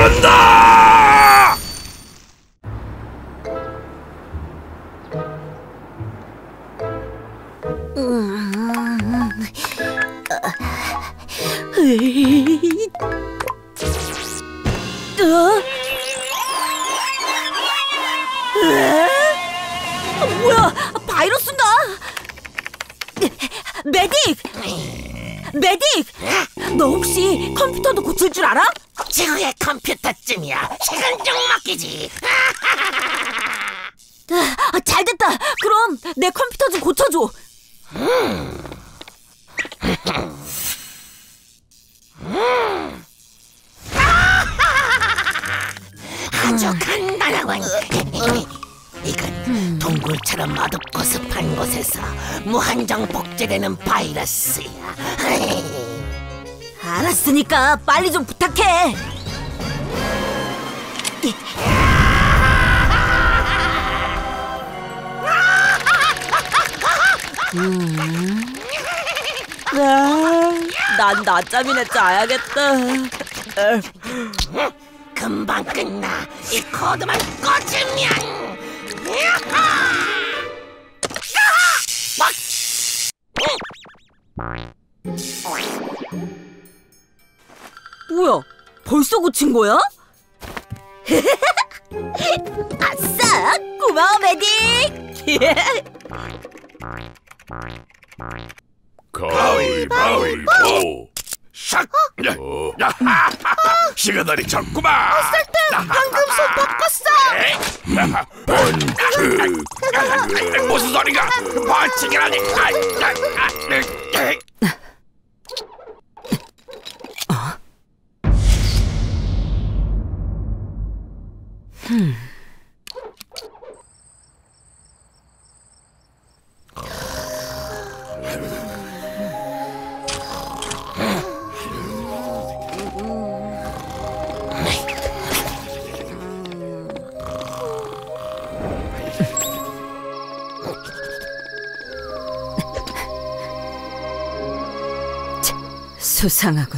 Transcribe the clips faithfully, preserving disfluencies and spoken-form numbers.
부른다! 어? 뭐야? 바이러스인가? 메딕! 메딕! 너 혹시 컴퓨터도 고칠 줄 알아? 지구의 컴퓨터쯤이야. 시간 좀 맡기지. 아, 잘됐다. 그럼 내 컴퓨터 좀 고쳐줘. 음. 음. 아주 간단하군. 이건 음. 동굴처럼 어둡고 습한 곳에서 무한정 복제되는 바이러스야. 알았으니까 빨리 좀 부탁해. 음. 아, 난 낮잠이나 자야겠다. 금방 끝나. 이 코드만 꽂으면. 뭐야? 벌써 고친 거야? 아싸! 고마워, 메딕! 가위바위보! 샥! 어? 시간다리 잡구만! 어설트! 방금 손 바꿨어! 번트! 무슨 소리가! 벌칙이라니! 흠. 수상하군.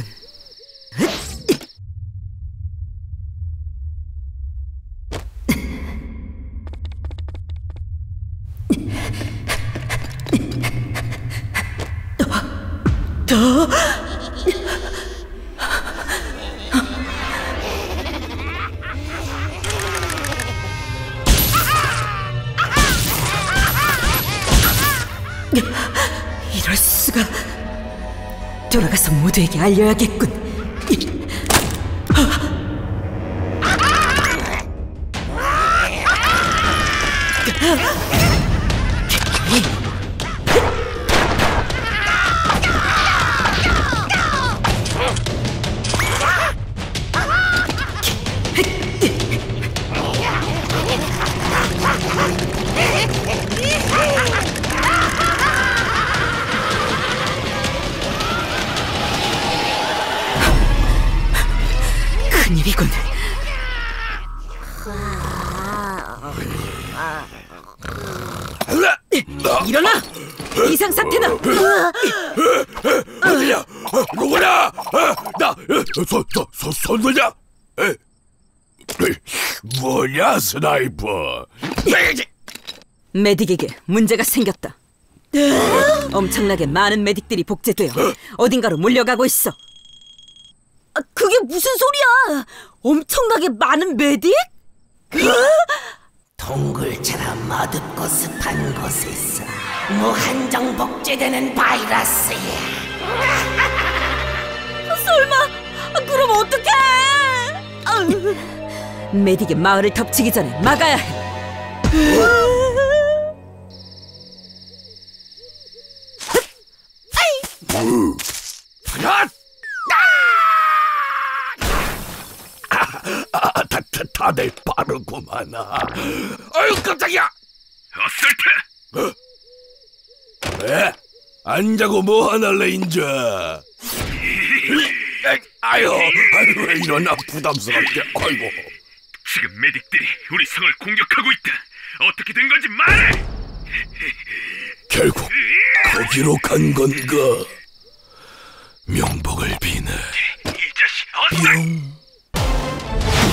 이럴 수가. 돌아가서 모두에게 알려야겠군. 큰일이군. 일어나! 이상사태다! 어디야? 누구냐? 나 손, 손, 손들냐? 뭐냐, 스나이퍼? 메딕에게 문제가 생겼다. 엄청나게 많은 메딕들이 복제되어 어딘가로 몰려가고 있어. 아, 그게 무슨 소리야? 엄청나게 많은 메딕? 동굴처럼 어둡고 습한 곳에서 무한정 복제되는 바이러스야. 설마 그럼 어떡해? 메딕의 마을을 덮치기 전에 막아야 해. 아, 다, 다, 다들 빠르구만. 아유, 깜짝이야! 어설트! 어? 왜? 안 자고 뭐 하날래, 인자? 아유, 아유, 왜 이러나 부담스럽게. 아이고. 지금 메딕들이 우리 성을 공격하고 있다. 어떻게 된 건지 말해! 결국 거기로 간 건가? 명복을 비네. 이 자식 어서! 뿅.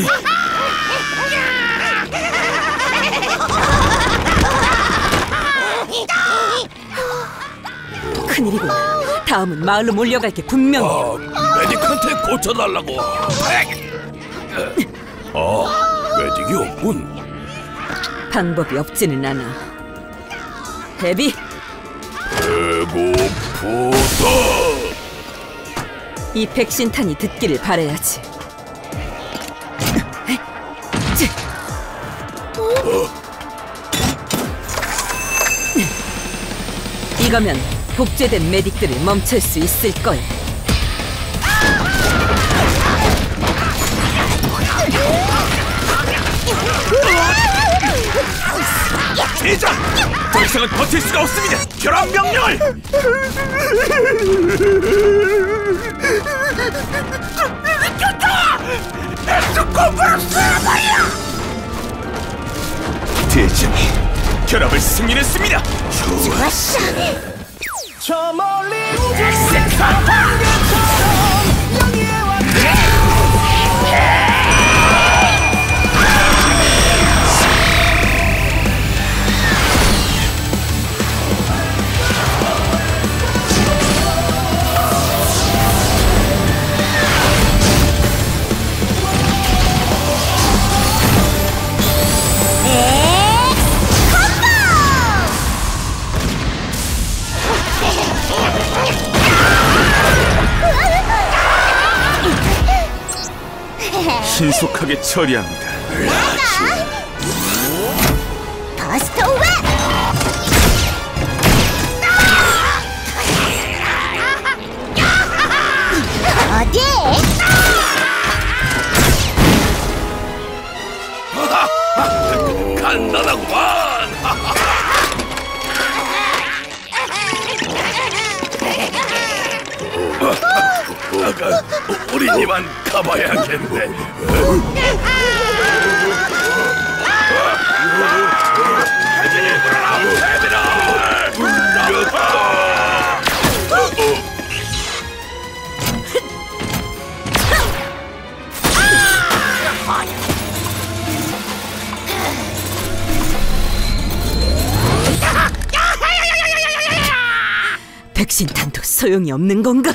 큰일이구나. 다음은 마을로 몰려갈 게 분명해. 아, 메딕한테 고쳐달라고. 아, 메딕이 없군. 방법이 없지는 않아. 데비, 배고프다. 이 백신탄이 듣기를 바라야지. 이거면 복제된 메딕들을 멈출 수 있을 거야. 대장! 더 이상은 버틸 수가 없습니다! 결합 명령을! 대장이 결합을 승인했습니다! 좋았어. 저 멀리 신속하게 처리합니다. 버스트 웨. 어디? 간단하구만! 아가, 우린 이만 가봐야겠네. 백신탄도 소용이 없는 건가?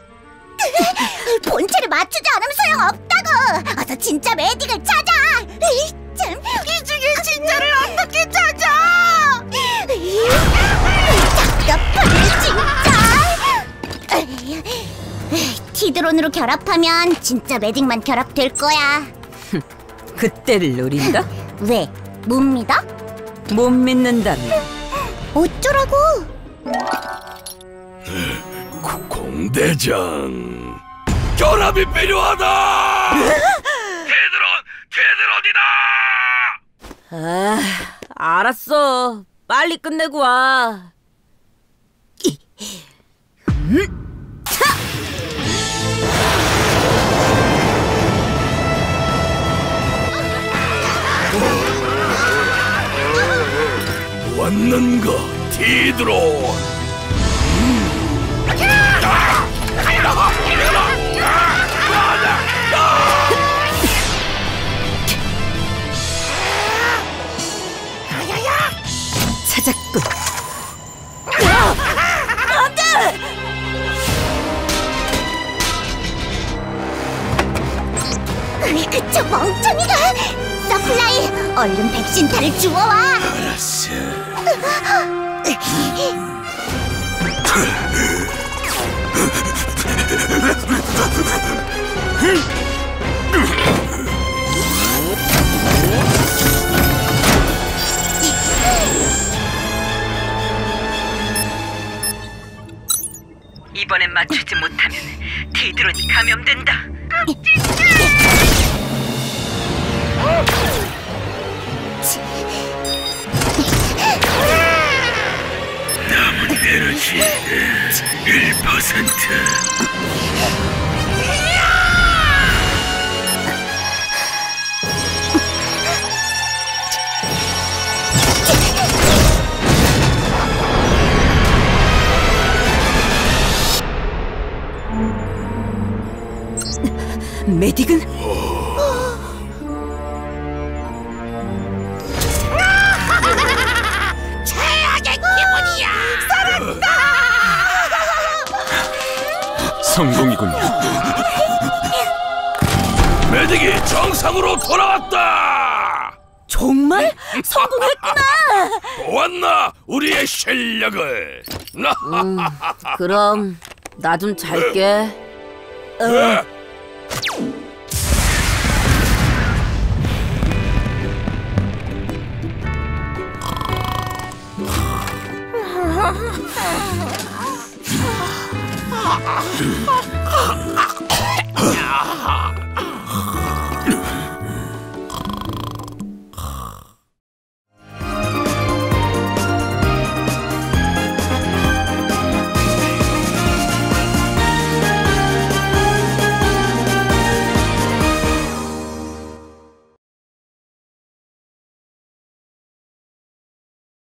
본체를 맞추지 않으면 소용없다고. 어서 진짜 메딕을 찾아. 에이, 참, 이 중에 진짜를 어떻게 찾아? 답답하네 진짜. 티드론으로 결합하면 진짜 메딕만 결합될 거야. 그때를 노린다? 왜? 못 믿어? 못 믿는다면 어쩌라고? 공대장, 결합이 필요하다! 테드론! 테드론이다! 아, 알았어. 빨리 끝내고 와. 왔는가, 티드론? 찾았군. 그저 멍청이가! 서플라이, 얼른 백신타를 주워와! 알았어. 이번엔 맞추지 못하면 티드론이 감염된다. 남은 에너지 일 퍼센트. 메딕은? 성공이군요. 메딕이 정상으로 돌아왔다. 정말 성공했구나. 보았나 우리의 실력을. 음, 그럼 나 좀 잘게.